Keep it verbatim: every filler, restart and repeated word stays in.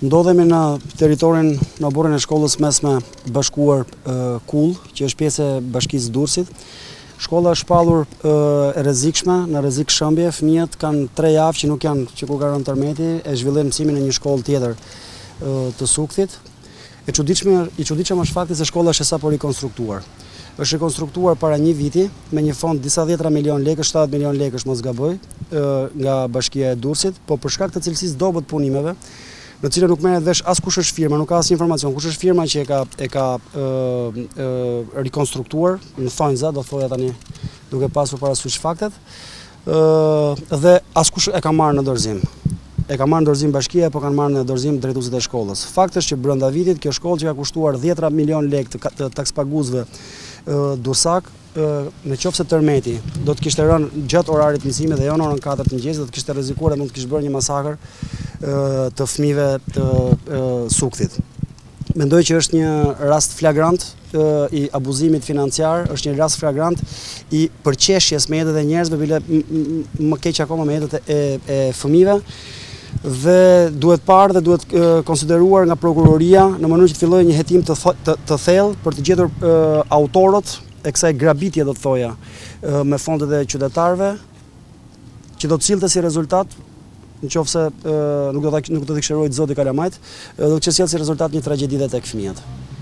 Ndodhemi në teritorin në oborrin e shkollës mesme bashkuar Kull, që është pjesë e bashkisë Durrësit. Shkolla është shpallur e rrezikshme, në rrezik shëmbje. Fëmijët kanë tre javë që nuk janë që kur ka rënë tërmeti, e zhvillojnë mësimin në një shkollë tjetër të Sukthit. E çuditshme, i çuditshëm është fakti se shkolla është sapo rikonstruktuar. Është rikonstruktuar para një viti me një fond disa dhjetra milion lekësh, shtatëdhjetë milion lekësh mos gaboj, nga Bashkia e Durrësit, po për shkak të cilësisë dobët punimeve, në cilën nuk merret vesh as kush është firma, nuk ka as informacion kush është firma që e ka e ka e, e, rikonstruktuar, në thonjza, do thoya tani, duke pasur parasysh faktet, ë dhe askush e ka marrë në dorëzim. E ka marrë në dorëzim bashkia, po kanë marrë në dorëzim drejtuesit e shkollës. Fakti është që brenda vitit kjo shkollë që ka kushtuar dhjetra milion lekë të, të takspaguesve Durrësak, në qoftë se tërmeti do të kishte rënë gjatë orarit mësimit dhe jo në orën katër të mëngjesit, do të kishte rrezikuar dhe mund të kishte bërë një masakër të fëmijëve të Sukthit. Mendoj që është një rast flagrant i abuzimit financiar, është një rast flagrant i përqeshjes me jetët e njerëzve, bile më keq akoma me jetët e, e fëmijëve, dhe duhet parë dhe duhet konsideruar nga prokuroria në mënyrë që të fillojë një hetim të, të, të thellë për të gjetur autorët e kësaj grabitje, do të thoja, me fondet e qytetarëve, që do të sillte si rezultat, nëse nuk do ta nuk do të kishërojë Zoti Kalamajt, do të sjellë si rezultat një tragjedi tek fëmijët.